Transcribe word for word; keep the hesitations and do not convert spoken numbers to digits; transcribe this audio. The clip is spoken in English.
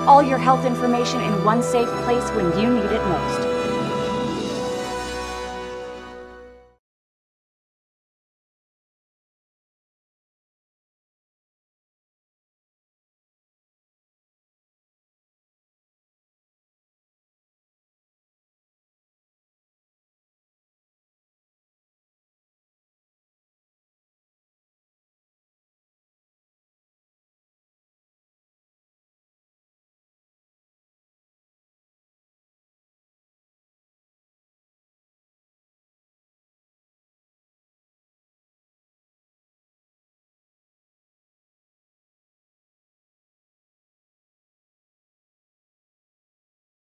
All your health information in one safe place when you need it most.